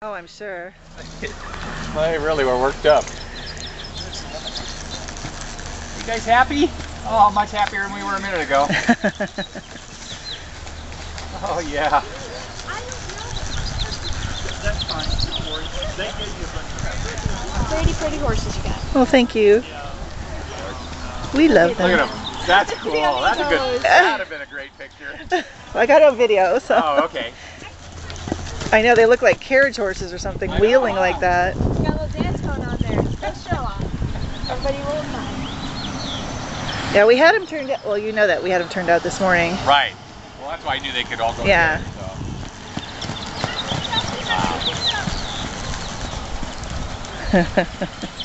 Oh, I'm sure. They really were worked up. You guys happy? Oh, much happier than we were a minute ago. Oh, yeah. That's fine. Don't worry. They gave you a bunch of pretty horses you got. Well, thank you. We love them. Look at them. That's cool. That's a good. That'd have been a great picture. I got it on video, so. Oh, okay. I know they look like carriage horses or something, wheeling like that. You got a little dance going on there. Let's show off. Everybody roll time. Yeah, we had them turned out. Well, you know that we had them turned out this morning. Right. Well, that's why I knew they could all go Yeah. together, so. Wow.